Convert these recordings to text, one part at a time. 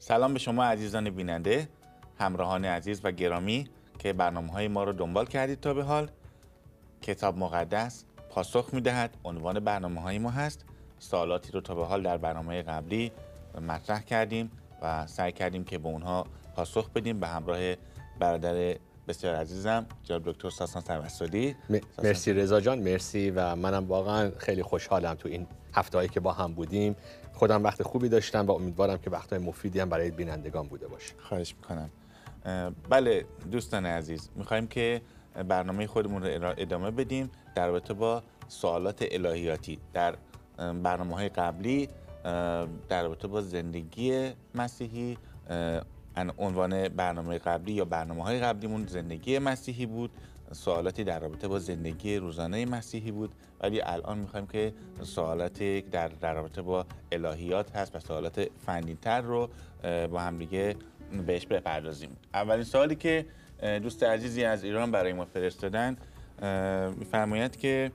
سلام به شما عزیزان بیننده، همراهان عزیز و گرامی که برنامه‌های ما رو دنبال کردید تا به حال. کتاب مقدس پاسخ می‌دهد عنوان برنامه‌های ما هست. سوالاتی رو تا به حال در برنامه قبلی مطرح کردیم و سعی کردیم که به اونها پاسخ بدیم به همراه برادر بسیار عزیزم جناب دکتر ساسان سروسلی. مرسی رضا جان، مرسی و منم واقعا خیلی خوشحالم تو این هفته‌هایی که با هم بودیم. خودم وقت خوبی داشتم و امیدوارم که وقت‌های مفیدی هم برای بینندگان بوده باشه. خواهش میکنم. بله دوستان عزیز، میخوایم که برنامه خودمون رو ادامه بدیم در رابطه با سوالات الهیاتی. در برنامه‌های قبلی در رابطه با زندگی مسیحی، عنوان برنامه قبلی یا برنامه‌های قبلیمون زندگی مسیحی بود، سوالاتی در رابطه با زندگی روزانه مسیحی بود، ولی الان میخوایم که سوالاتی در رابطه با الهیات هست و سوالات فنی‌تر رو با هم دیگه بهش بپردازیم. اولین سوالی که دوست عزیزی از ایران برای ما فرستادن می‌فرماید که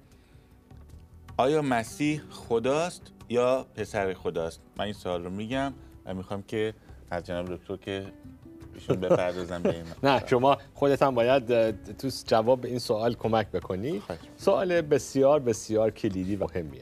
آیا مسیح خداست یا پسر خداست؟ من این سوال رو میگم و میخوام که از جناب دکتر که ایشون بپردازن به این. نه شما خودت هم باید تو جواب به این سوال کمک بکنی. سوال بسیار بسیار کلیدی و مهمیه.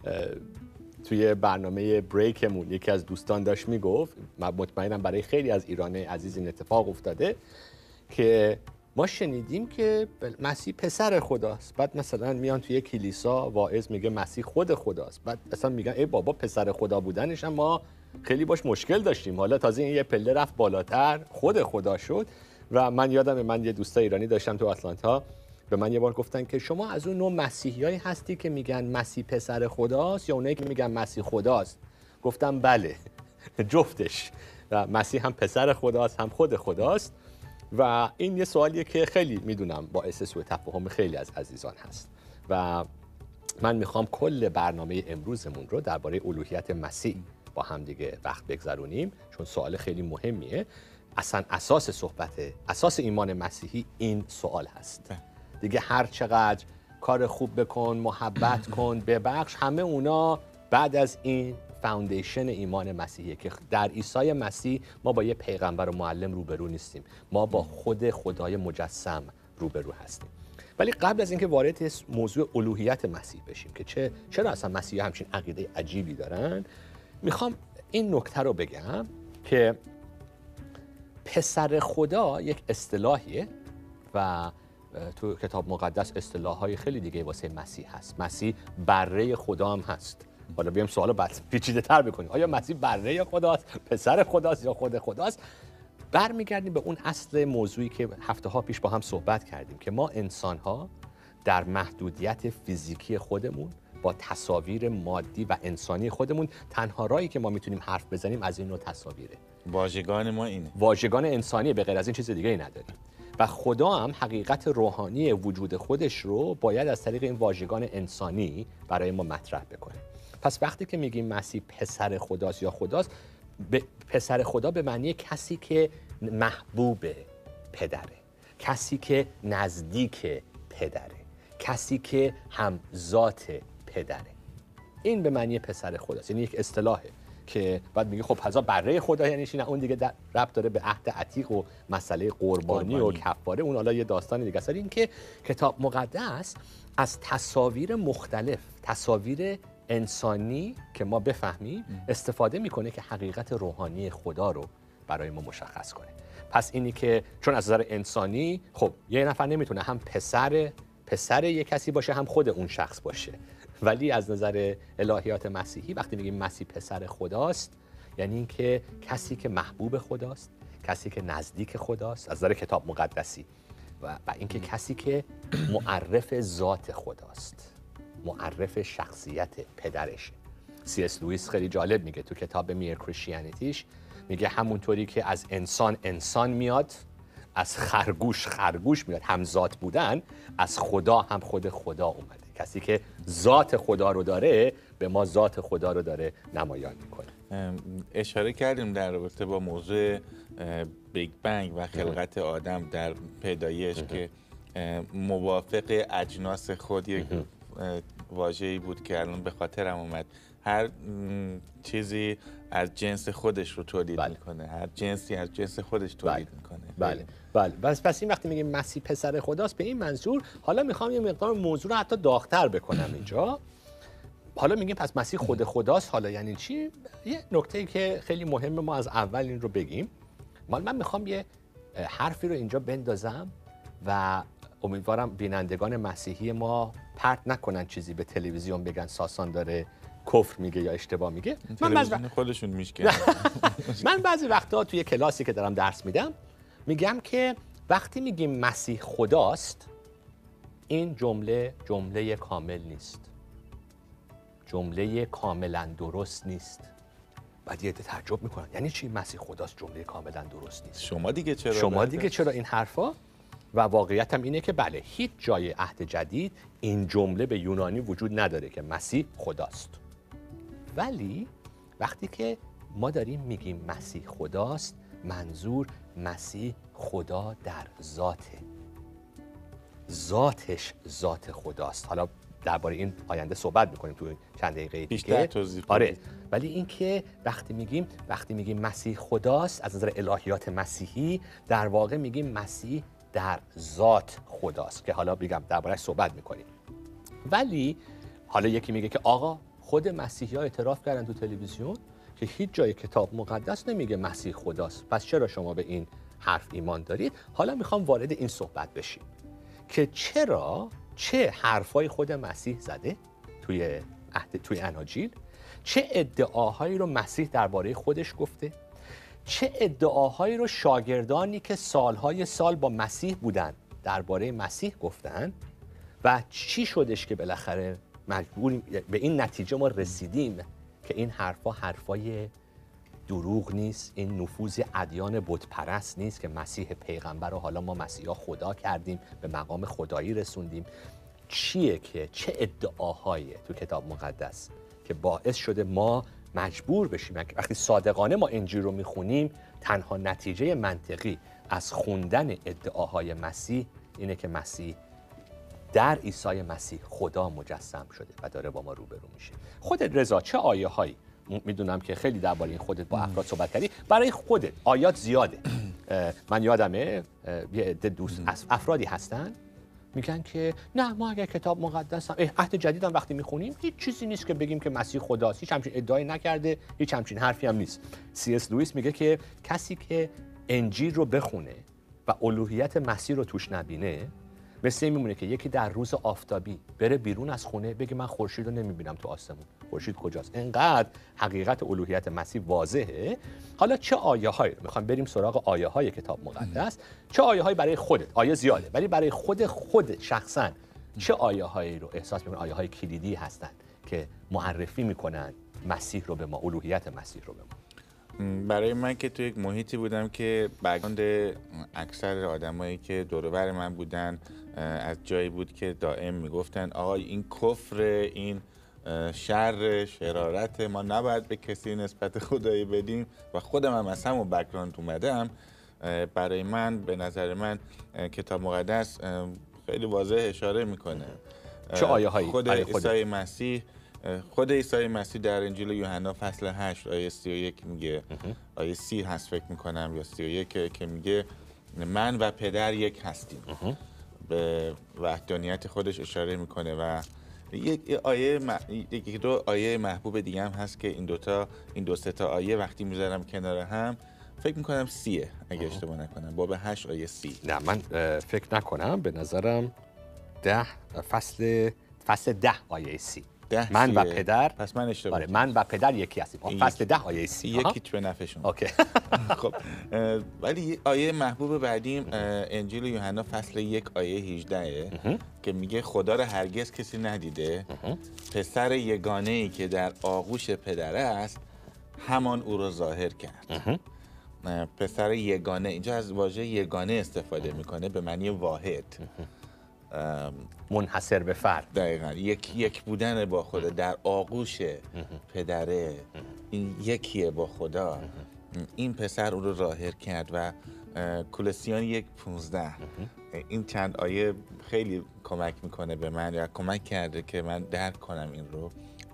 توی برنامه بریکمون یکی از دوستان داشت میگفت، من مطمئنم برای خیلی از ایرانی عزیز این اتفاق افتاده، که ما شنیدیم که مسیح پسر خداست. بعد مثلا میان توی کلیسا واعظ میگه مسیح خود خداست. بعد اصلا میگن ای بابا پسر خدا بودنش هم ما خیلی باش مشکل داشتیم، حالا تازه این یه پله رفت بالاتر خود خدا شد. و من یادم من یه دوست ایرانی داشتم تو آتلانتا، به من یه بار گفتن که شما از اون نوع مسیحیایی هستی که میگن مسیح پسر خداست یا اونایی که میگن مسیح خداست؟ گفتم بله جفتش، و مسیح هم پسر خداست هم خود خداست. و این یه سوالیه که خیلی میدونم باعث سوء تفاهم خیلی از عزیزان هست و من میخوام کل برنامه امروزمون رو درباره الوهیت مسیح با هم دیگه وقت بگذرونیم، چون سوال خیلی مهمیه. اصلا اساس صحبته، اساس ایمان مسیحی این سوال هست دیگه. هر چقدر کار خوب بکن، محبت کن، ببخش، همه اونا بعد از این فاوندیشن ایمان مسیحیه که در عیسی مسیح ما با یه پیغمبر و معلم روبرو نیستیم، ما با خود خدای مجسم روبرو هستیم. ولی قبل از اینکه وارد موضوع الوهیت مسیح بشیم که چرا اصلا مسیحا همچین عقیده عجیبی دارن، میخوام این نکته رو بگم که پسر خدا یک اصطلاحیه و تو کتاب مقدس اصطلاح‌های خیلی دیگه واسه مسیح هست. مسیح بره خدا هم هست. حالا بیایم سوالو پیچیده‌تر بکنیم. آیا مسیح بره خداست، پسر خداست یا خود خداست؟ برمیگردیم به اون اصل موضوعی که هفته‌ها پیش با هم صحبت کردیم که ما انسان‌ها در محدودیت فیزیکی خودمون با تصاویر مادی و انسانی خودمون، تنها راهی که ما میتونیم حرف بزنیم از این نوع تصاویره. واژگان ما اینه، واژگان انسانی، به غیر از این چیز دیگه ای نداریم. و خدا هم حقیقت روحانی وجود خودش رو باید از طریق این واژگان انسانی برای ما مطرح بکنه. پس وقتی که میگیم مسیح پسر خداست یا خداست، پسر خدا به معنی کسی که محبوب پدره، کسی که نزدیک پدره، کسی که هم ذات پدره. این به معنی پسر خداست. یعنی یک اصطلاحه که بعد میگه خب پس بره خدا یعنی چی؟ نه، اون دیگه ربط داره به عهد عتیق و مسئله قربانی و کفاره، اون حالا یه داستان دیگه است. این که کتاب مقدس از تصاویر مختلف، تصاویر انسانی که ما بفهمیم استفاده میکنه که حقیقت روحانی خدا رو برای ما مشخص کنه. پس اینی که چون از نظر انسانی خب یه نفر نمیتونه هم پسر یه کسی باشه هم خود اون شخص باشه، ولی از نظر الهیات مسیحی وقتی میگیم مسیح پسر خداست یعنی اینکه کسی که محبوب خداست، کسی که نزدیک خداست از نظر کتاب مقدسی، و اینکه کسی که معرف ذات خداست، معرف شخصیت پدرشه. C.S. لوئیس خیلی جالب میگه تو کتاب میر کریستیانیتیش، میگه همونطوری که از انسان میاد، از خرگوش میاد، هم ذات بودن، از خدا هم خود خدا اومده. کسی که ذات خدا رو داره به ما ذات خدا رو داره نمایان میکنه. اشاره کردیم در رابطه با موضوع بیگ بنگ و خلقت آدم در پیدایش که موافق اجناس خود یک واژه‌ای بود که الان به خاطرم اومد، هر چیزی از جنس خودش رو تولید بله. میکنه، هر جنسی از جنس خودش تولید میکنه. بله. پس این وقتی میگیم مسیح پسر خداست به این منظور، حالا میخوام یه مقدار موضوع رو حتی داغ‌تر بکنم اینجا. حالا میگیم پس مسیح خود خداست، حالا یعنی چی؟ یه نکته‌ای که خیلی مهمه ما از اول این رو بگیم. من میخوام یه حرفی رو اینجا بندازم و امیدوارم بینندگان مسیحی ما پرت نکنن چیزی به تلویزیون بگن ساسان داره کفر میگه یا اشتباه میگه. تلویزیون خودشون میشکنن. من بعضی وقتا توی کلاسی که دارم درس میدم میگم که وقتی میگیم مسیح خداست، این جمله کامل نیست، جمله کاملا درست نیست. بعد یه عده تعجب میکنن یعنی چی مسیح خداست جمله کاملا درست نیست؟ شما دیگه چرا این حرفا؟ و واقعیت هم اینه که بله، هیچ جای عهد جدید این جمله به یونانی وجود نداره که مسیح خداست. ولی وقتی که ما داریم میگیم مسیح خداست، منظور مسیح خدا در ذاته، ذاتش ذات خداست. حالا درباره این آینده صحبت میکنیم تو چند دقیقه دیگه بیشتر توضیح بدید. آره، ولی این که وقتی میگیم مسیح خداست از نظر الهیات مسیحی، در واقع میگیم مسیح در ذات خداست که حالا بگم درباره‌اش صحبت میکنیم. ولی حالا یکی میگه که آقا خود مسیحی‌ها اعتراف کردن تو تلویزیون که هیچ جای کتاب مقدس نمیگه مسیح خداست، پس چرا شما به این حرف ایمان دارید؟ حالا میخوام وارد این صحبت بشیم که چه حرفای خود مسیح زده توی اناجیل، چه ادعاهایی رو مسیح درباره خودش گفته، چه ادعاهایی رو شاگردانی که سالهای سال با مسیح بودن درباره مسیح گفتن و چی شدش که بالاخره مجبوریم به این نتیجه ما رسیدیم که این حرفای دروغ نیست، این نفوذ ادیان بت پرست نیست که مسیح پیغمبر رو حالا ما مسیحا خدا کردیم، به مقام خدایی رسوندیم. چه ادعاهایی تو کتاب مقدس که باعث شده ما مجبور بشیم وقتی صادقانه ما انجیل رو میخونیم، تنها نتیجه منطقی از خوندن ادعاهای مسیح اینه که مسیح در عیسی مسیح خدا مجسم شده و داره با ما روبرو میشه. خودت رضا چه آیه هایی، میدونم که خیلی درباره این خودت با افراد صحبت کردی، برای خودت آیات زیاده. من یادمه یه عده دوست افرادی هستن میگن که نه ما اگر کتاب مقدس عهد جدید هم وقتی میخونیم هیچ چیزی نیست که بگیم که مسیح خداست، هیچ همچین ادعایی نکرده، هیچ همچین حرفی هم نیست. C.S. لوئیس میگه که کسی که انجیل رو بخونه و الوهیت مسیح رو توش نبینه، مثل این میمونه که یکی در روز آفتابی بره بیرون از خونه بگه من خورشید رو نمیبینم تو آسمون، خورشید کجاست؟ انقدر حقیقت الوهیت مسیح واضحه. حالا چه آیه‌هایی میخوام بریم سراغ آیه‌های کتاب مقدس، چه آیه‌هایی برای خودت، آیه زیاده ولی برای خود شخصا چه آیه‌هایی رو احساس می‌کنی آیه‌های کلیدی هستن که معرفی میکنن مسیح رو به ما، الوهیت مسیح رو به ما؟ برای من که تو یک محیطی بودم که بگاند اکثر آدمایی که دور و بر من بودن از جایی بود که دائم میگفتن آقا این کفر، این شر، شرارت، ما نباید به کسی نسبت خدایی بدیم و خودم هم از همون بک‌گراند اومدم. برای من به نظر من کتاب مقدس خیلی واضح اشاره میکنه. چه آیه هایی؟ خود عیسی مسیح در انجیل یوحنا فصل 8 آیه 31 میگه، آیه 30 هست فکر میکنم یا 31 که میگه من و پدر یک هستیم. به وحدانیت خودش اشاره میکنه و یک دو آیه محبوب دیگه هم هست که این دو سه تا آیه وقتی میذارم کنار هم فکر میکنم 30 اگه اشتباه نکنم، باب 8 آیه 30. نه من فکر نکنم، به نظرم 10 فصل 10 آیه 30. من و پدر، پس من اشتباه. آره من و پدر یکی هستیم. فصل 10 آیه 30 یکیچ به نفعشون. اوکی. خب ولی آیه محبوب بعدیم انجیل یوحنا فصل 1 آیه 18 که میگه خدا را هرگز کسی ندیده، پسر یگانه ای که در آغوش پدر است همان او را ظاهر کرد. پسر یگانه، اینجا از واژه یگانه استفاده میکنه به معنی واحد، منحصر به فرد. دقیقاً یک بودن با خدا در آغوش پدره، این یکیه با خدا. این پسر اون رو ظاهر کرد و کولوسیان 1:15 این چند آیه خیلی کمک میکنه به من یا کمک کرده که من درک کنم این رو.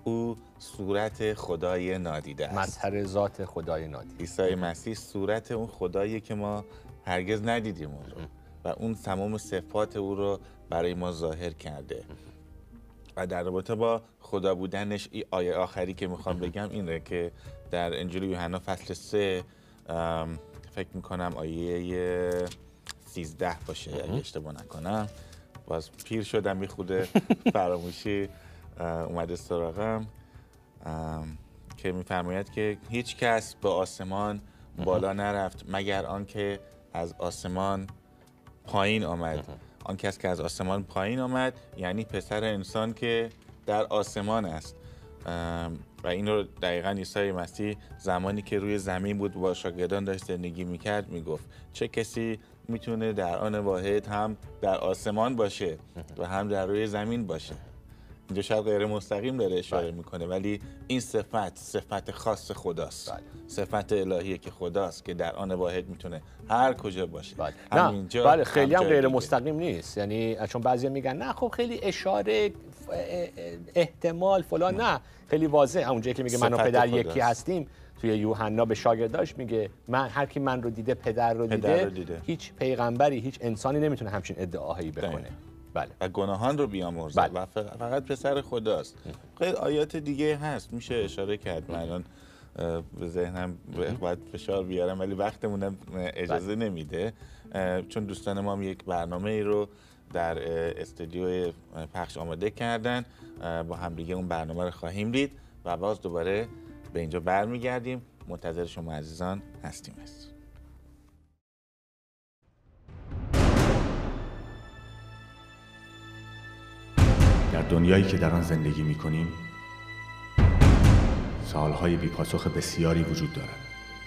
او صورت خدای نادیده است. مظهر ذات خدای نادیده. عیسی مسیح صورت اون خدایی که ما هرگز ندیدیم اون رو و اون تمام صفات او رو برای ما ظاهر کرده. و در رابطه با خدا بودنش این آیه آخری که میخوام بگم اینه که در انجیل یوحنا فصل 3 فکر میکنم آیه 13 باشه اگه اشتباه نکنم. باز پیر شدم یه خود فراموشی اومده سراغم که میفرماید که هیچ کس به آسمان بالا نرفت مگر آنکه از آسمان پایین آمد. آن کس که از آسمان پایین آمد یعنی پسر انسان که در آسمان است. و این رو دقیقاً عیسی مسیح زمانی که روی زمین بود با شاگردان داشت زندگی میکرد میگفت چه کسی میتونه در آن واحد هم در آسمان باشه و هم در روی زمین باشه. اینجا شاید غیر مستقیم داره اشاره میکنه ولی این صفت خاص خداست. صفت الهیه که خداست که در آن واحد میتونه هر کجا باشه. نه خیلی هم غیر مستقیم نیست. یعنی چون بعضیا میگن نه خب خیلی اشاره احتمال فلان. نه خیلی واضحه. اونجایی که میگه من و پدر یکی هستیم توی یوحنا به شاگرداش میگه من هر کی من رو دیده پدر رو دیده. هیچ پیغمبری هیچ انسانی نمیتونه همچین ادعاهایی بکنه. بله. و گناهان رو بیامرزه. بله. و فقط پسر خداست. خیلی آیات دیگه هست میشه اشاره کرد. من الان به ذهنم باید فشار بیارم ولی وقتمونم اجازه نمیده چون دوستان ما یک برنامه ای رو در استودیو پخش آماده کردن. با هم دیگه اون برنامه رو خواهیم دید و باز دوباره به اینجا برمیگردیم. منتظر شما عزیزان هستیم. در دنیایی که در آن زندگی می‌کنیم سوال‌های بی‌پاسخ بسیاری وجود دارد.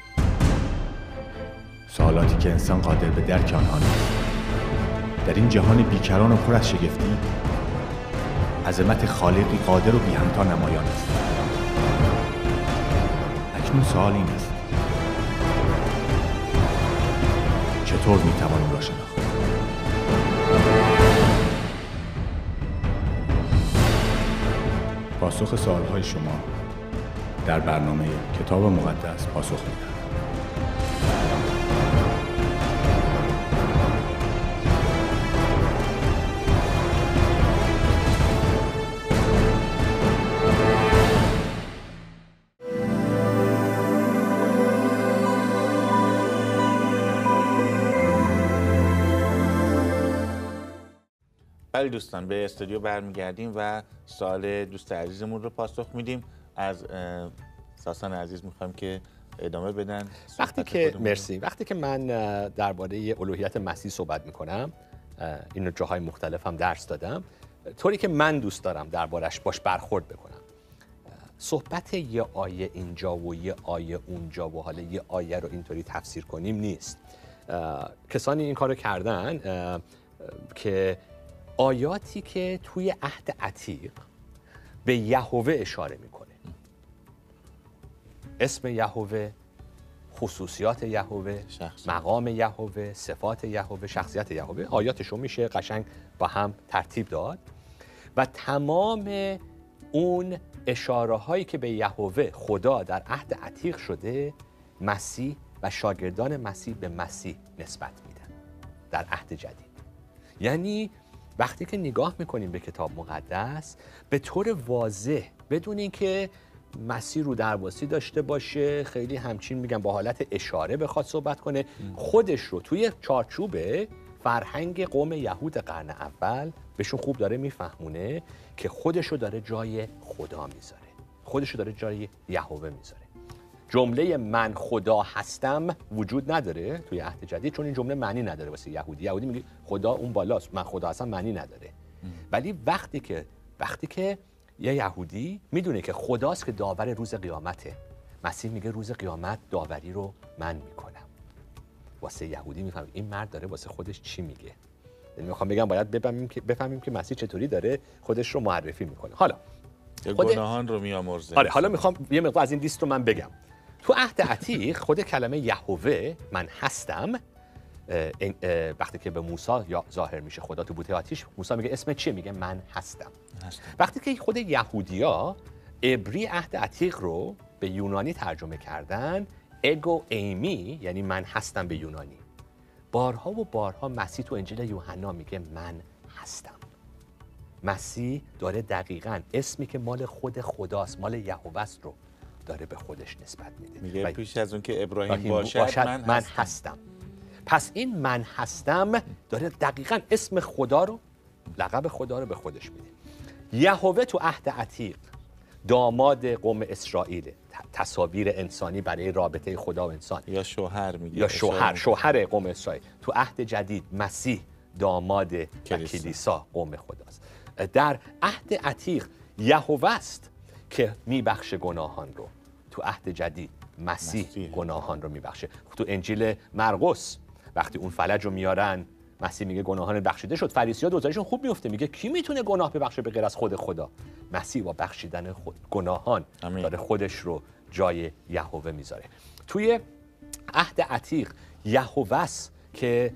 سوالاتی که انسان قادر به درک آنها نیست. در این جهان بیکران و پر از شگفتی عظمت خالقی قادر و بی‌همتا نمایان است. اکنون سوال این است چطور می‌توان او را شناخت؟ پاسخ سوال‌های شما در برنامه کتاب مقدس پاسخ می‌دهد. بله دوستان به استودیو برمیگردیم و سوال دوست عزیزمون رو پاسخ میدیم. از ساسان عزیز میخوایم که ادامه بدن. وقتی که من درباره الوهیت مسیح صحبت میکنم اینو جاهای مختلف هم درس دادم طوری که من دوست دارم دربارش باش برخورد بکنم. صحبت یه آیه اینجا و یه آیه اونجا و حالا یه آیه رو اینطوری تفسیر کنیم نیست. کسانی این کارو کردن که آیاتی که توی عهد عتیق به یهوه اشاره میکنه، اسم یهوه، خصوصیات یهوه، مقام یهوه، صفات یهوه، شخصیت یهوه، آیاتشو میشه قشنگ با هم ترتیب داد و تمام اون اشاره هایی که به یهوه خدا در عهد عتیق شده مسیح و شاگردان مسیح به مسیح نسبت میدن در عهد جدید. یعنی وقتی که نگاه میکنیم به کتاب مقدس به طور واضح بدون اینکه مسیح رو درواسی داشته باشه خیلی همچین میگم با حالت اشاره بخواد صحبت کنه خودش رو توی چارچوب فرهنگ قوم یهود قرن اول بهشون خوب داره میفهمونه که خودش رو داره جای خدا میذاره، خودش رو داره جای یهوه میذاره. جمله من خدا هستم وجود نداره توی عهد جدید چون این جمله معنی نداره واسه یهودی میگه خدا اون بالاست، من خدا هستم معنی نداره. ولی وقتی که یه یهودی میدونه که خداست که داور روز قیامته، مسیح میگه روز قیامت داوری رو من میکنم. واسه یهودی میفهم این مرد داره واسه خودش چی میگه. یعنی میخوام بگم باید بفهمیم که مسیح چطوری داره خودش رو معرفی میکنه. حالا گناهان رو میامرزه. آره حالا میخوام یه مقدار از این لیست رو من بگم. تو عهد عتیق خود کلمه یهوه من هستم وقتی که به موسی ظاهر میشه خدا تو بوته آتیش، موسی میگه اسم چیه؟ میگه من هستم. وقتی که خود یهودیا عبری عهد عتیق رو به یونانی ترجمه کردن اگو ایمی، یعنی من هستم به یونانی. بارها و بارها مسیح تو انجیل یوحنا میگه من هستم. مسیح داره دقیقاً اسمی که مال خود خداست، مال یهوه است رو داره به خودش نسبت میده. میگه پیش از اون که ابراهیم باشد من هستم. پس این من هستم داره دقیقاً اسم خدا رو، لقب خدا رو به خودش میده. یهوه تو عهد عتیق داماد قوم اسرائیل، تصاویر انسانی برای رابطه خدا و انسان، یا شوهر میگه، یا شوهر قوم اسرائیل. تو عهد جدید مسیح داماد کلیسا قوم خداست. در عهد عتیق یهوه است که میبخشه گناهان رو، تو عهد جدید مسیح گناهان رو میبخشه. تو انجیل مرقس وقتی اون فلج رو میارن، مسیح میگه گناهان بخشیده شد. فریسی‌ها دوتایشون خوب میفته، میگه کی میتونه گناه ببخشه به غیر از خود خدا؟ مسیح با بخشیدن گناهان داره خودش رو جای یهوه میذاره. توی عهد عتیق یهوه است که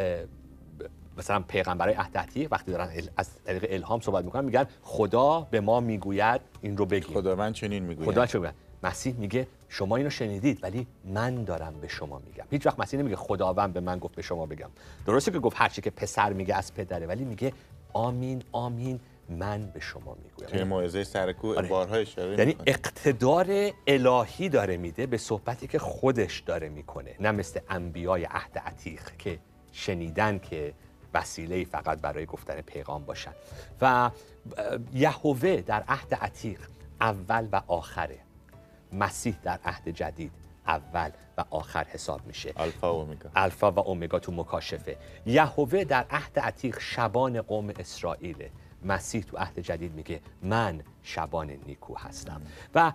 مثلا پیغمبرای عهد عتیق وقتی دارن از طریق الهام صحبت میکنن میگن خدا به ما میگوید این رو بگید. خداوند چنین میگوید. خدا چه میگه؟ مسیح میگه شما اینو شنیدید ولی من دارم به شما میگم. هیچ وقت مسیح نمیگه خداوند به من گفت به شما بگم. درسته که گفت هر چی که پسر میگه از پدره، ولی میگه آمین آمین من به شما میگویم. توی موعظه سرکوه بارها اشاره یعنی اقتدار الهی داره میده به صحبتی که خودش داره میکنه، نه مثل انبیای عهد عتیق که شنیدن که وسیله فقط برای گفتن پیغام باشن. و یهوه در عهد عتیق اول و آخره، مسیح در عهد جدید اول و آخر حساب میشه. الفا و اومگا تو مکاشفه. یهوه در عهد عتیق شبان قوم اسرائیل، مسیح تو عهد جدید میگه من شبان نیکو هستم. و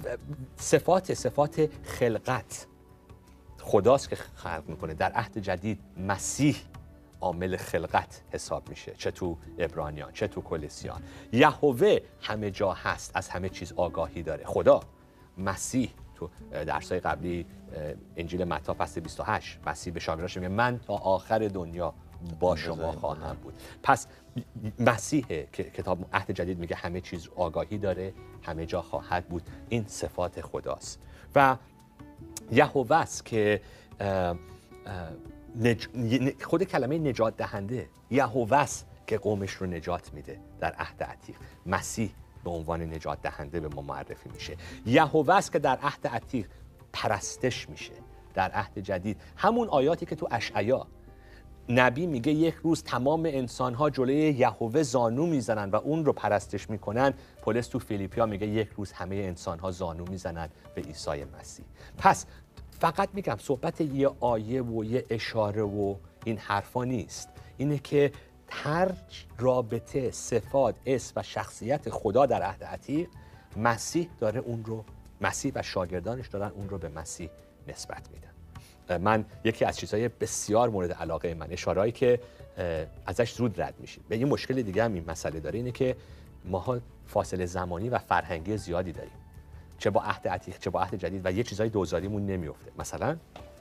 صفات خلقت خداست که خلق میکنه. در عهد جدید مسیح عامل خلقت حساب میشه، چه تو عبرانیان چه تو کلسیان. یهوه همه جا هست، از همه چیز آگاهی داره. خدا مسیح تو درسای قبلی انجیل متی فصل 28 مسیح به شاگرداش میگه من تا آخر دنیا با شما خواهم بود. پس مسیح که کتاب عهد جدید میگه همه چیز آگاهی داره، همه جا خواهد بود. این صفات خداست. و یهوه است که خود کلمه نجات دهنده، یهوه است که قومش رو نجات میده. در عهد عتیق مسیح به عنوان نجات دهنده به ما معرفی میشه. یهوه است که در عهد عتیق پرستش میشه. در عهد جدید همون آیاتی که تو اشعیا نبی میگه یک روز تمام انسان‌ها جلوی یهوه زانو میزنن و اون رو پرستش میکنن، پولس تو فیلیپیا میگه یک روز همه انسان‌ها زانو میزنن به عیسی مسیح. پس فقط میگم صحبت یه آیه و یه اشاره و این حرفا نیست، اینه که هر رابطه صفات اسم و شخصیت خدا در عهد عتیق مسیح داره اون رو، مسیح و شاگردانش دارن اون رو به مسیح نسبت میدن. من یکی از چیزهای بسیار مورد علاقه من، اشارهایی که ازش زود رد میشیم. به یه مشکل دیگه هم این مسئله داره، اینه که ماها فاصله زمانی و فرهنگی زیادی داریم، چه با عهد عتیق چه با عهد جدید، و یه چیزای دوزاریمون نمیفته. مثلا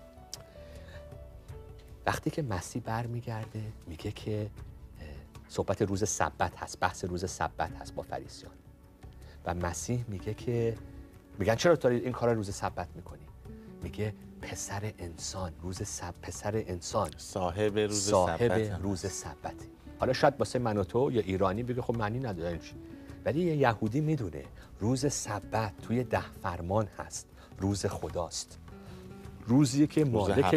وقتی که مسیح برمیگرده میگه که صحبت روز سبت هست، بحث روز سبت هست با فریسیان، و مسیح میگه که میگن چرا تو این کارا روز سبت میکنی؟ میگه پسر انسان پسر انسان صاحب روز سبت. حالا شاید واسه من و تو یا ایرانی بگه خب معنی نداره، ولی یه یهودی میدونه روز سبت توی 10 فرمان هست، روز خداست، روزی که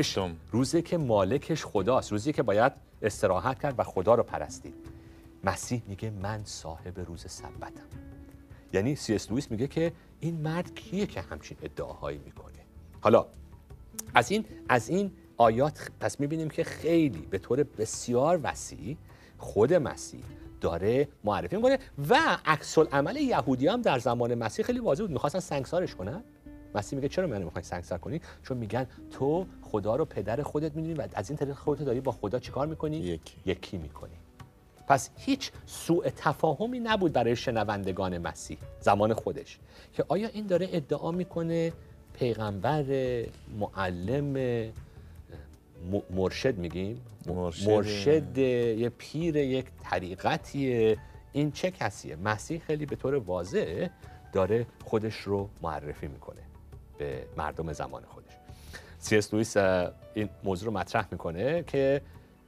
مالکش خداست، روزی که باید استراحت کرد و خدا رو پرستید. مسیح میگه من صاحب روز سبتم. یعنی سی.اس. لوئیس میگه که این مرد کیه که همچین ادعاهایی میکنه؟ حالا از این آیات پس میبینیم که خیلی به طور بسیار وسیع خود مسیح داره معرفی میکنه. و عکس العمل یهودی هم در زمان مسیح خیلی واضح بود، میخواستن سنگسارش کنن. مسیح میگه چرا منو میخواین سنگسار کنی؟ چون میگن تو خدا رو پدر خودت میدونی و از این طریق خودت داری با خدا چیکار میکنی؟ یکی میکنی. پس هیچ سوء تفاهمی نبود برای شنوندگان مسیح زمان خودش که آیا این داره ادعا میکنه پیغمبر، معلم، مرشد میگیم، مرشد، یه پیر، یک طریقتیه، این چه کسیه؟ مسیح خیلی به طور واضح داره خودش رو معرفی میکنه به مردم زمان خودش. سی.اس. لوئیس این موضوع رو مطرح میکنه که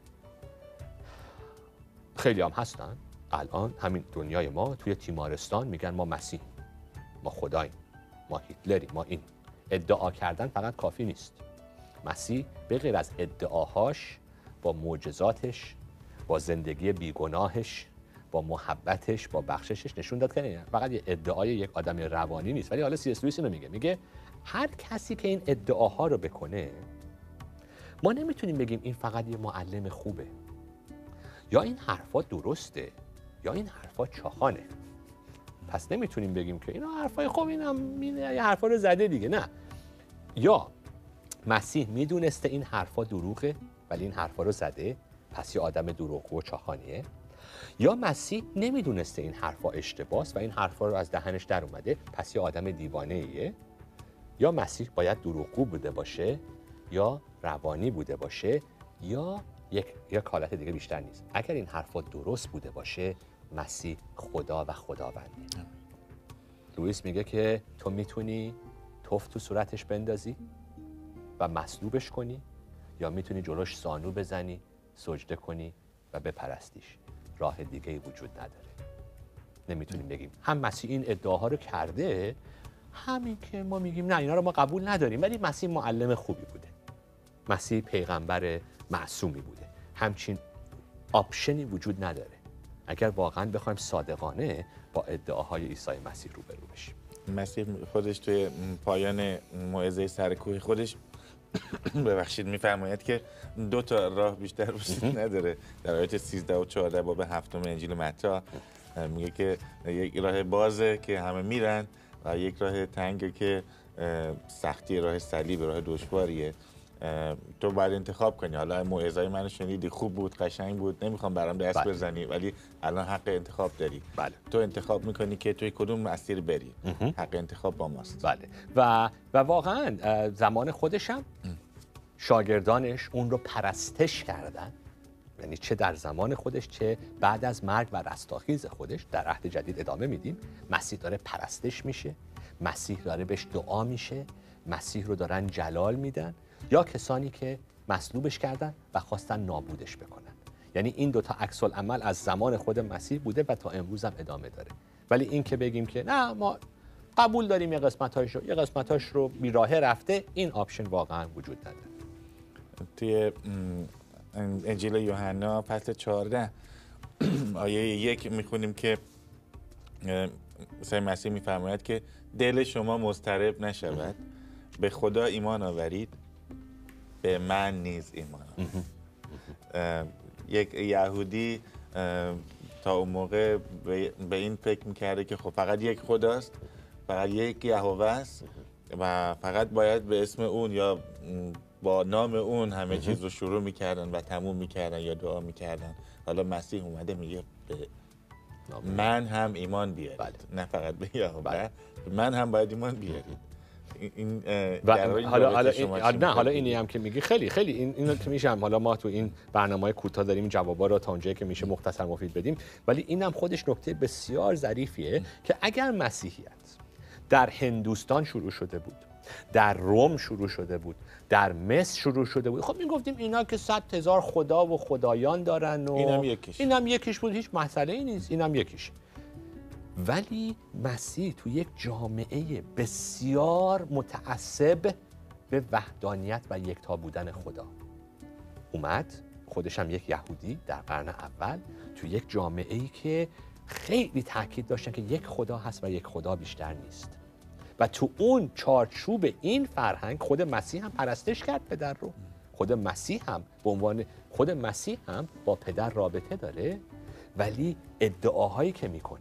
خیلی هم هستن الان همین دنیای ما توی تیمارستان میگن ما مسیح، ما خداییم، ما هیتلری، ما این. ادعا کردن فقط کافی نیست. مسیح به غیر از ادعاهاش با معجزاتش، با زندگی بیگناهش، با محبتش، با بخششش نشون داد که نه فقط یه ادعای یک آدم روانی نیست. ولی حالا سی.اس. لوئیس اینو میگه هر کسی که این ادعاها رو بکنه، ما نمیتونیم بگیم این فقط یه معلم خوبه، یا این حرفا درسته یا این حرفا چاخانه. پس نمیتونیم بگیم که اینا حرفای خوب، اینم یه حرفا رو زده دیگه. نه، یا مسیح میدونسته این حرفا دروغه ولی این حرفا رو زده، پس یه آدم دروغگو و چاخانیه. یا مسیح نمیدونسته این حرفا اشتباهه و این حرفا رو از دهنش در اومده، پس یه آدم دیوانه ایه. یا مسیح باید دروغگو بوده باشه، یا روانی بوده باشه، یا یک حالت دیگه بیشتر نیست. اگر این حرفا درست بوده باشه، مسیح خدا و خداونده. لوئیس میگه که تو میتونی توف تو صورتش بندازی و مصلوبش کنی، یا میتونی جلوش زانو بزنی، سجده کنی و بپرستیش. راه دیگه وجود نداره. نمیتونیم بگیم هم مسیح این ادعاها رو کرده، همین که ما میگیم نه اینا رو ما قبول نداریم، ولی مسیح معلم خوبی بوده، مسیح پیغمبر معصومی بوده. همچین آپشنی وجود نداره اگر واقعا بخوایم صادقانه با ادعاهای عیسی مسیح روبرو بشیم. مسیح خودش توی پایان موعظه سر کوه خودش ببخشید میفرماید که 2 تا راه بیشتر وجود نداره. در آیات 13 و 14 باب 7 انجیل متی میگه که یک راه بازه که همه میرن و یک راه تنگه که سختی راه صلیب، راه دشواریه. تو باید انتخاب کنی. حالا موعظه‌ای منو شنیدی، خوب بود، قشنگ بود، نمیخوام برام دست بزنی، ولی الان حق انتخاب داری. بله. تو انتخاب میکنی که توی کدوم مسیر بری. حق انتخاب با ماست. بله. و واقعا زمان خودش هم شاگردانش اون رو پرستش کردن، یعنی چه در زمان خودش چه بعد از مرگ و رستاخیز خودش. در عهد جدید ادامه میدیم مسیح داره پرستش میشه، مسیح داره بهش دعا میشه، مسیح رو دارن جلال میدن، یا کسانی که مصلوبش کردن و خواستن نابودش بکنن. یعنی این 2 تا عکس العمل از زمان خود مسیح بوده و تا امروز هم ادامه داره. ولی این که بگیم که نه ما قبول داریم یه قسمتاش رو بیراهه رفته، این آپشن واقعا وجود نداره. توی انجیل یوحنا فصل 14 آیه 1 میخونیم که عیسی مسیح میفرماید که دل شما مضطرب نشود، به خدا ایمان آورید، به من نیز ایمان آورید. یک یهودی تا اون موقع به این فکر میکرده که خب فقط یک خداست، فقط یک یهوه است و فقط باید به اسم اون یا با نام اون همه چیز رو شروع میکردن و تموم میکردن یا دعا میکردن. حالا مسیح اومده میگه به من هم ایمان بیارید. بله. نه فقط به یهوه، من هم باید ایمان بیارید. این حالا اینی هم که میگی خیلی اینو که میشم، حالا ما تو این برنامه‌های کوتاه داریم جوابا رو تا اونجایی که میشه مختصر مفید بدیم، ولی اینم خودش نکته بسیار ظریفیه که اگر مسیحیت در هندوستان شروع شده بود، در روم شروع شده بود، در مصر شروع شده بود، خب میگفتیم اینا که 100,000 خدا و خدایان دارن و اینم یکیش بود، هیچ مسئله‌ای نیست، اینم یکیش. ولی مسیح تو یک جامعه بسیار متعصب به وحدانیت و یکتا بودن خدا اومد، خودش هم یک یهودی در قرن اول، تو یک جامعه‌ای که خیلی تاکید داشتن که یک خدا هست و یک خدا بیشتر نیست. و تو اون چارچوب این فرهنگ خود مسیح هم پرستش کرد پدر رو. خود مسیح هم به عنوان خود مسیح هم با پدر رابطه داره، ولی ادعاهایی که میکنه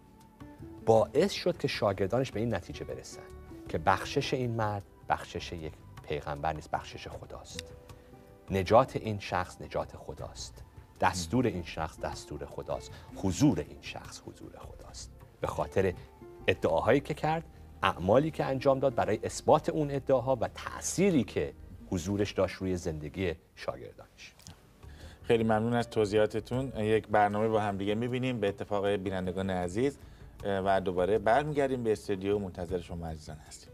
باعث شد که شاگردانش به این نتیجه برسن که بخشش این مرد بخشش یک پیغمبر نیست، بخشش خداست. نجات این شخص نجات خداست، دستور این شخص دستور خداست، حضور این شخص حضور خداست. به خاطر ادعاهایی که کرد، اعمالی که انجام داد برای اثبات اون ادعاها و تأثیری که حضورش داشت روی زندگی شاگردانش. خیلی ممنون از توضیحاتتون. یک برنامه با هم دیگه می‌بینیم. به اتفاق بینندگان عزیز و دوباره برمیگردیم به استودیو. منتظر شما عزیزان هستیم.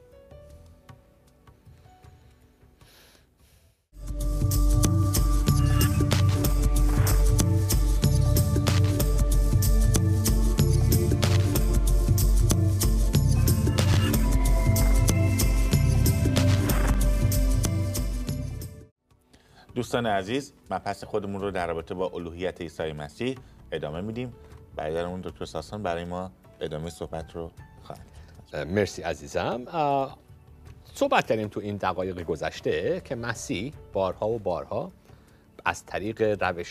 دوستان عزیز، مبحث خودمون رو در رابطه با الوهیت عیسی مسیح ادامه میدیم. برادرمون دکتر ساسان برای ما ادامه صحبت رو خواهند کرد. مرسی عزیزم. صحبت کردیم تو این دقایق گذشته که مسیح بارها و بارها از طریق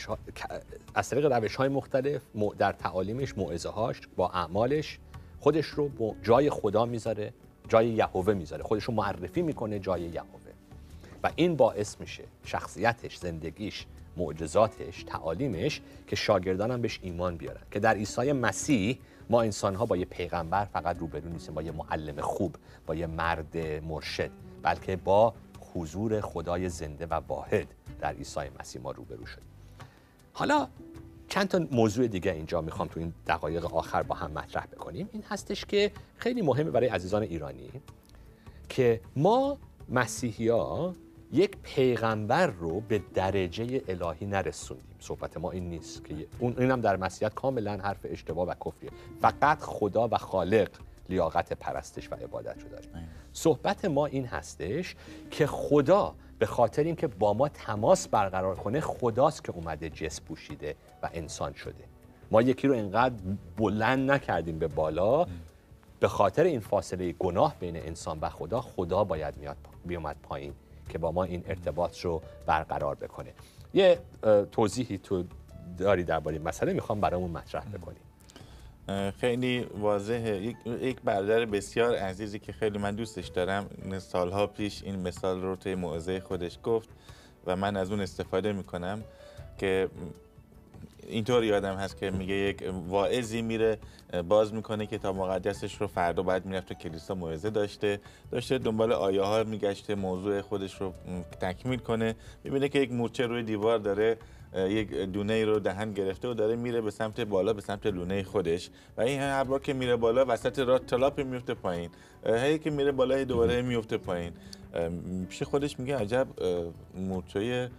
روش‌های مختلف در تعالیمش، موعظه‌هاش، با اعمالش خودش رو جای خدا میذاره، جای یهوه میذاره، خودش رو معرفی میکنه جای یهوه. و این باعث میشه شخصیتش، زندگیش، معجزاتش، تعالیمش که شاگردان هم بهش ایمان بیارن که در عیسی مسیح ما انسان‌ها با یه پیغمبر فقط روبرو نیستیم، با یه معلم خوب، با یه مرد مرشد، بلکه با حضور خدای زنده و واحد در عیسی مسیح ما روبرو شدیم. حالا چند تا موضوع دیگه اینجا میخوام تو این دقایق آخر با هم مطرح بکنیم. این هستش که خیلی مهمه برای عزیزان ایرانی که ما مسیحی‌ها یک پیغمبر رو به درجه الهی نرسوندیم. صحبت ما این نیست که اینم در مسیحیت کاملا حرف اشتباه و کفریه. فقط خدا و خالق لیاقت پرستش و عبادت رو داره. صحبت ما این هستش که خدا به خاطر اینکه با ما تماس برقرار کنه، خداست که اومده جسم پوشیده و انسان شده. ما یکی رو اینقدر بلند نکردیم به بالا. به خاطر این فاصله گناه بین انسان و خدا، خدا باید بیامد پایین که با ما این ارتباط رو برقرار بکنه. یه توضیحی تو داری درباره این مسئله میخوام برامون مطرح بکنیم. خیلی واضحه. یک برادر بسیار عزیزی که خیلی من دوستش دارم سالها پیش این مثال رو توی موعظه خودش گفت و من از اون استفاده میکنم که اینطور یادم هست که میگه یک واعظی میره باز میکنه کتاب مقدسش رو، فردا باید میرفت تو کلیسا موعظه داشته دنبال آیه ها میگشته موضوع خودش رو تکمیل کنه، میبینه که یک مورچه روی دیوار داره یک دونه رو دهن گرفته و داره میره به سمت بالا، به سمت لونه خودش و این هر بار که میره بالا وسط راه تلاپ میفته پایین، هی که میره بالا دوباره میفته پایین. پیش خودش میگه عجب مورچه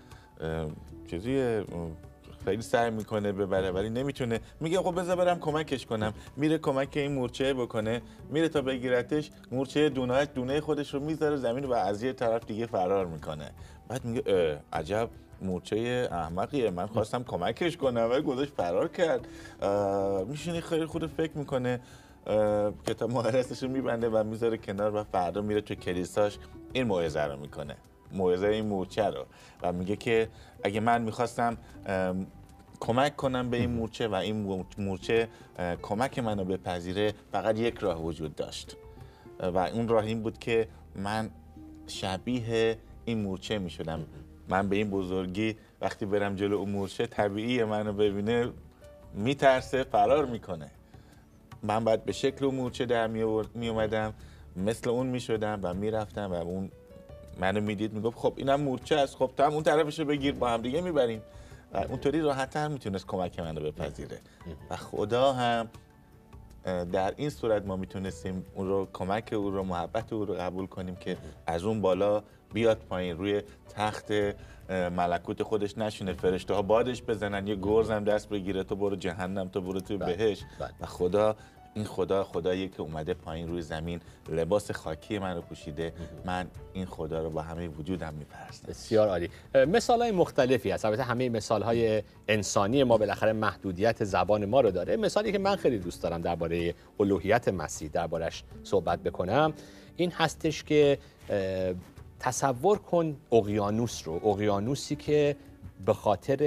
چیزی خیلی سعی میکنه ببره ولی نمیتونه. میگه خب بذار برم کمکش کنم. میره کمک این مورچه بکنه، میره تا بگیرتش، مورچه دونه خودش رو میذاره زمین و از یه طرف دیگه فرار میکنه. بعد میگه عجب مورچه احمقیه، من خواستم کمکش کنم ولی گذاشت فرار کرد. میشینی خیلی خود فکر میکنه، کتاب مقدسش رو میبنده و میذاره کنار و فردا میره تو کلیساش این موعظه رو میکنه، موعظه این مورچه رو، و میگه که اگه من میخواستم کمک کنم به این مورچه و این مورچه کمک منو بپذیره، فقط یک راه وجود داشت و اون راه این بود که من شبیه این مورچه میشدم. من به این بزرگی وقتی برم جلو اون مورچه طبیعی منو ببینه میترسه، فرار میکنه. من باید به شکل اون مورچه در میومدم، مثل اون میشدم و میرفتم و اون منو میدید میگفت خب اینم مورچه است، خب تو هم اون طرفشو بگیر با هم دیگه میبریم. و اونطوری راحت‌تر میتونست کمک منو بپذیره و خدا هم در این صورت ما میتونستیم اون رو کمک او رو، محبت او رو قبول کنیم که از اون بالا بیاد پایین روی تخت ملکوت خودش نشینه، فرشته ها بادش بزنن، یه گرز هم دست بگیره تو برو جهنم، تو برو تو بهشت. و خدا این خداییه که اومده پایین روی زمین، لباس خاکی من رو پوشیده، من این خدا رو با همه وجودم میپرستم. بسیار عالی. مثال‌های مختلفی هست، البته همه مثال‌های انسانی ما بالاخره محدودیت زبان ما رو داره. مثالی که من خیلی دوست دارم درباره الوهیت مسیح دربارش صحبت بکنم این هستش که تصور کن اقیانوسی که به خاطر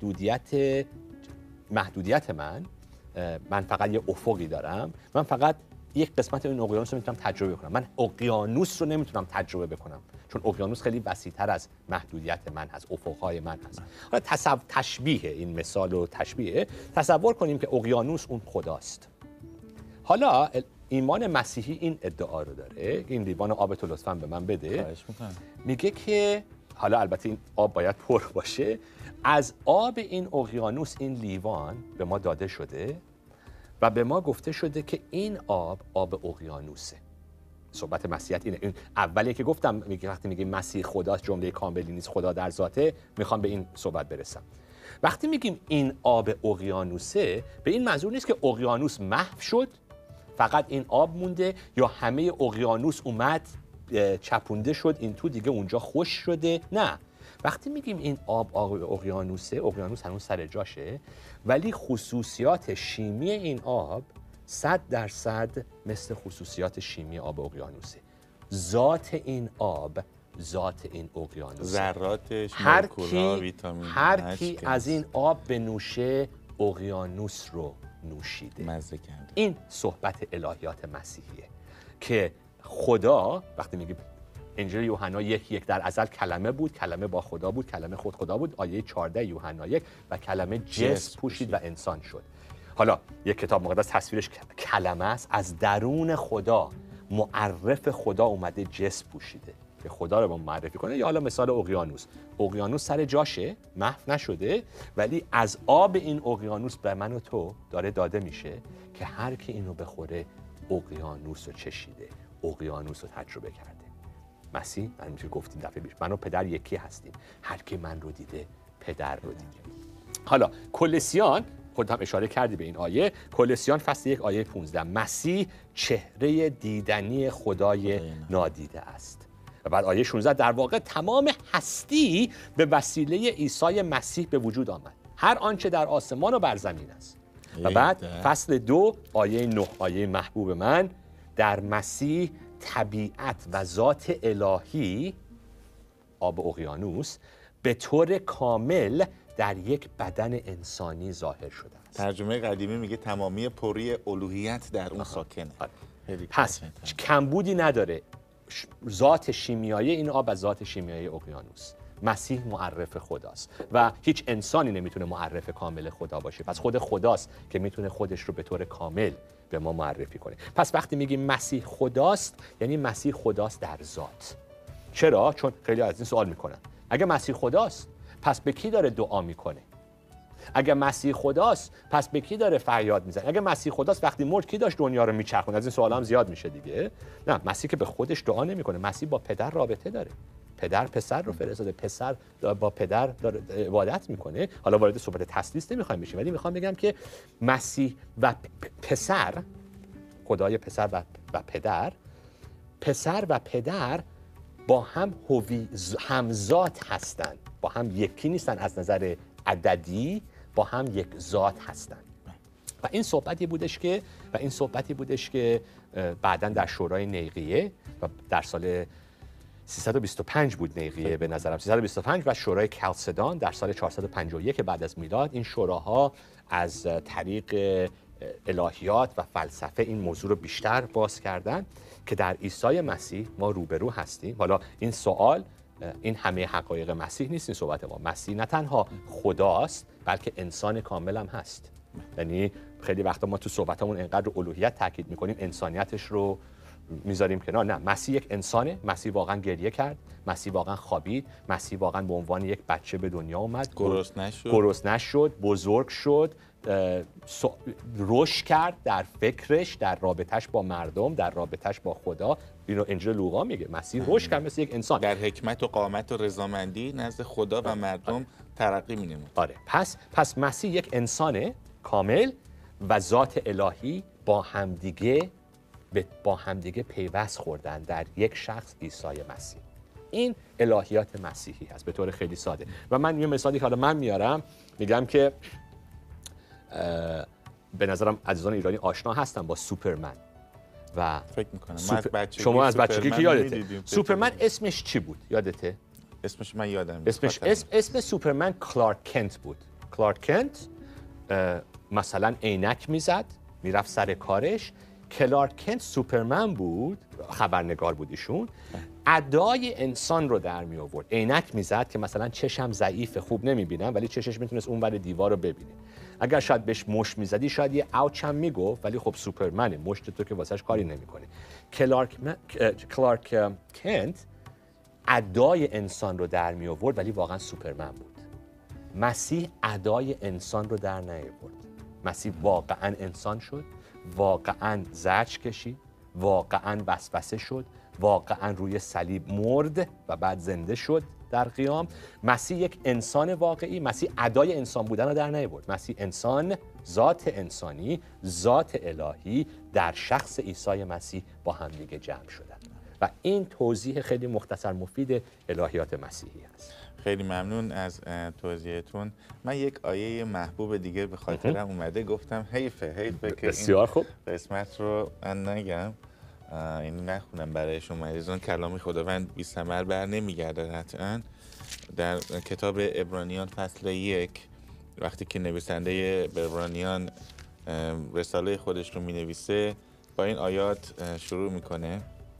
محدودیت من فقط یه افقی دارم، من فقط یک قسمت این اقیانوس رو میتونم تجربه کنم. من اقیانوس رو نمیتونم تجربه بکنم چون اقیانوس خیلی وسیع‌تر از محدودیت من هست، افق‌های من هست. حالا تشبیه این مثال رو تشبیه، تصور کنیم که اقیانوس اون خداست. حالا ایمان مسیحی این ادعا رو داره، این لیوان آبتو لطفاً به من بده. میگه که حالا البته این آب باید پر باشه، از آب این اقیانوس این لیوان به ما داده شده و به ما گفته شده که این آب اقیانوسه. صحبت مسیحیت اینه. این اولیه که گفتم، وقتی میگیم مسیح خداست، جمله کاملی نیست، خدا در ذاته، میخوام به این صحبت برسم. وقتی میگیم این آب اقیانوسه، به این منظور نیست که اقیانوس محو شد، فقط این آب مونده، یا همه اقیانوس اومد چپونده شد این تو، دیگه اونجا خوش شده. نه، وقتی میگیم این آب اقیانوسه، اقیانوس هنوز سر جاشه، ولی خصوصیات شیمی این آب 100% مثل خصوصیات شیمی آب اقیانوسه. ذات این آب ذات این اقیانوسه. ذراتش، مولکول‌ها، ویتامین، هر کی از این آب بنوشه اقیانوس رو نوشیده. مزه کرده. این صحبت الهیات مسیحیه که خدا، وقتی میگه انجیل یوحنا 1:1 در ازل کلمه بود، کلمه با خدا بود، کلمه خدا بود. آیه 14 یوحنا 1 و کلمه جسم پوشید و انسان شد. حالا یک کتاب مقدس تصویرش کلمه است، از درون خدا، معرف خدا اومده جسم پوشیده که خدا رو با معرفی کنه. یا حالا مثال اقیانوس سر جاشه، محو نشده، ولی از آب این اقیانوس به من و تو داره داده میشه که هر کی اینو بخوره اقیانوس رو چشیده، اقیانوس رو تجربه کرده. مسیح، من میشه گفتیم دفعه پیش، من و پدر یکی هستیم، هر کی من رو دیده پدر رو دیده. حالا کولوسیان، خودت هم اشاره کردی به این آیه، کولوسیان فصل 1 آیه 15، مسیح چهره دیدنی خدای نادیده است. و بعد آیه 16، در واقع تمام هستی به وسیله عیسی مسیح به وجود آمد، هر آنچه در آسمان و بر زمین است. و بعد فصل 2 آیه 9، آیه محبوب من، در مسیح طبیعت و ذات الهی، آب اقیانوس، به طور کامل در یک بدن انسانی ظاهر شده است. ترجمه قدیمی میگه تمامی پری الوهیت در اون ساکنه. پس کمبودی نداره ذات شیمیایی این آب از ذات شیمیایی اقیانوس. مسیح معرف خداست و هیچ انسانی نمیتونه معرف کامل خدا باشه. پس خود خداست که میتونه خودش رو به طور کامل به ما معرفی کنه. پس وقتی میگیم مسیح خداست، یعنی مسیح خداست در ذات. چرا؟ چون خیلی از این سوال میکنن اگه مسیح خداست پس به کی داره دعا میکنه؟ اگه مسیح خداست پس به کی داره فریاد میزنه؟ اگه مسیح خداست وقتی مرد کی داشت دنیا رو میچرخونه؟ از این سوالا هم زیاد میشه دیگه. نه، مسیح که به خودش دعا نمیکنه، مسیح با پدر رابطه داره. پدر پسر رو فرستاده، پسر با پدر داره عبادت میکنه. حالا وارد صحبت تثلیث نمیخوایم بشیم، ولی میخوام بگم که مسیح و پسر، خدای پسر و پدر با هم همذات هستند، با هم یکی نیستن از نظر عددی، با هم یک ذات هستند. و این صحبتی بودش که بعداً در شورای نیقیه و در سال 325 بود نیقیه به نظرم 325 و شورای کلسدان در سال 451 بعد از میلاد، این شوراها از طریق الهیات و فلسفه این موضوع رو بیشتر باز کردن که در عیسی مسیح ما روبرو هستیم. حالا این سوال، این همه حقایق مسیح نیست. این صحبت ما، مسیح نه تنها خداست بلکه انسان کامل هم هست. یعنی خیلی وقتا ما تو صحبتامون اینقدر رو الوهیت تاکید میکنیم، انسانیتش رو میذاریم کنار. نه، مسیح یک انسانه، مسیح واقعا گریه کرد، مسیح واقعا خوابید، مسیح واقعا به عنوان یک بچه به دنیا اومد، گرسنه نشد، بزرگ شد، رشد کرد در فکرش، در رابطش با مردم، در رابطش با خدا. اینو انجیل لوقا میگه مسیح رشد کرد مثل یک انسان، در حکمت و قامت و رضامندی نزد خدا و مردم ترقی می‌نمود. آره، پس مسیح یک انسان کامل و ذات الهی با همدیگه پیوست خوردن در یک شخص، عیسی مسیح. این الهیات مسیحی هست به طور خیلی ساده. و من یه مثالی که حالا من میارم، میگم که به نظرم عزیزان ایرانی آشنا هستن با سوپرمن و فکر میکنم شما از بچگی که یادته سوپرمن اسمش چی بود؟ یادته؟ اسمش من یادم اسم سوپرمن کلارک کنت بود. کلارک کنت مثلا عینک میزد، میرفت سر کارش. کلارک کنت سوپرمن بود، خبرنگار بود ایشون، ادای انسان رو در می آورد. عینک میزد که مثلا چشم ضعیف، خوب نمیبینم، ولی چشش میتونست اون ور دیوار رو ببینه. اگر شاید بهش مشت میزدی شاید یه اوچ هم میگفت، ولی خب سوپرمنه، مشت تو که واسش کاری نمیکنه. کلارک کنت ادای انسان رو در می آورد، ولی واقعا سوپرمن بود. مسیح ادای انسان رو در نیاورد. مسیح واقعا انسان شد، واقعا زجر کشید، واقعا وسوسه شد، واقعا روی صلیب مرد و بعد زنده شد در قیام. مسیح یک انسان واقعی، مسیح ادای انسان بودن رو در نیاورد. مسیح انسان، ذات انسانی، ذات الهی در شخص عیسی مسیح با هم دیگه جمع شدن و این توضیح خیلی مختصر مفید الهیات مسیحی است. خیلی ممنون از توضیحتون. من یک آیه محبوب دیگه به خاطرم اومده، گفتم حیفه که بسیار خوب قسمت رو من نگم، یعنی نخونم برای شما عزیزان. کلام خداوند بی ثمر بر نمیگرده قطعا. در کتاب عبرانیان فصل 1 وقتی که نویسنده عبرانیان رساله خودش رو می نویسه با این آیات شروع میکنه.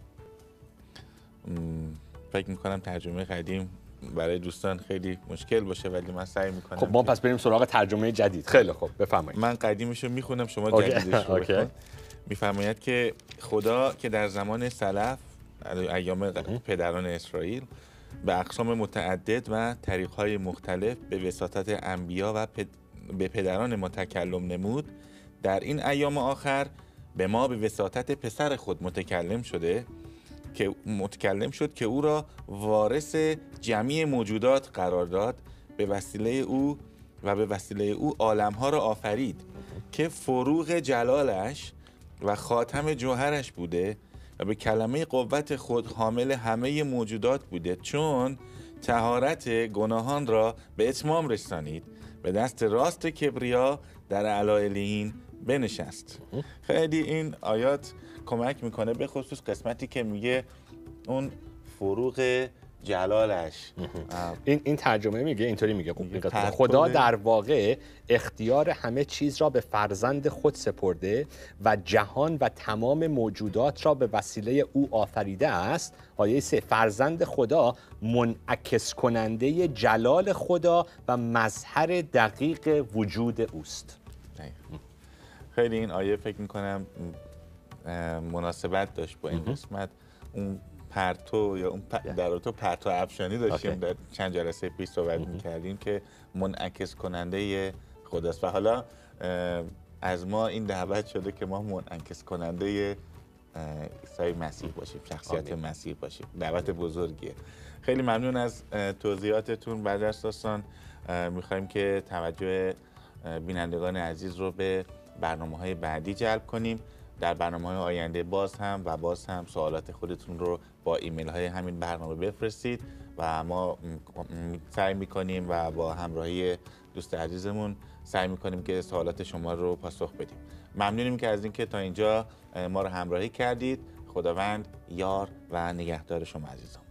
فکر میکنم ترجمه قدیم برای دوستان خیلی مشکل باشه ولی من سعی میکنم. خب ما پس بریم سراغ ترجمه جدید. خیلی خوب بفرمایید. من قدیمش رو میخونم، شما جدیدش رو بخون. میفرماید که خدا که در زمان سلف ایام پدران اسرائیل به اقسام متعدد و طریق‌های مختلف به وساطت انبیا و به پدران ما تکلم نمود، در این ایام آخر به ما به وساطت پسر خود متکلم شد که او را وارث جمیع موجودات قرار داد، به وسیله او عالم‌ها را آفرید که فروغ جلالش و خاتم جوهرش بوده و به کلمه قوت خود حامل همه موجودات بوده، چون طهارت گناهان را به اتمام رسانید، به دست راست کبریا در اعلی علیین بنشست. خیلی این آیات کمک میکنه، به خصوص قسمتی که میگه اون فروغ جلالش. این ترجمه میگه اینطوری میگه خدا در واقع اختیار همه چیز را به فرزند خود سپرده و جهان و تمام موجودات را به وسیله او آفریده است. آیه 3 فرزند خدا منعکس کننده جلال خدا و مظهر دقیق وجود اوست. خیلی این آیه فکر میکنم مناسبت داشت با این قسمت. اون پرتو یا اون در تو پرتو افشانی داشتیم در چند جلسه پیش صحبت میکردیم که منعکس کننده خداست و حالا از ما این دعوت شده که ما منعکس کننده عیسی مسیح باشیم، شخصیت مسیح باشیم. دعوت بزرگیه. خیلی ممنون از توضیحاتتون. بعد از داستان میخوایم که توجه بینندگان عزیز رو به برنامه‌های بعدی جلب کنیم. در برنامه‌های آینده باز هم سوالات خودتون رو با ایمیل های همین برنامه بفرستید و ما سعی می‌کنیم و با همراهی دوست عزیزمون سعی می‌کنیم که سوالات شما رو پاسخ بدیم. ممنونیم که از اینکه تا اینجا ما رو همراهی کردید. خداوند یار و نگهدار شما عزیزان.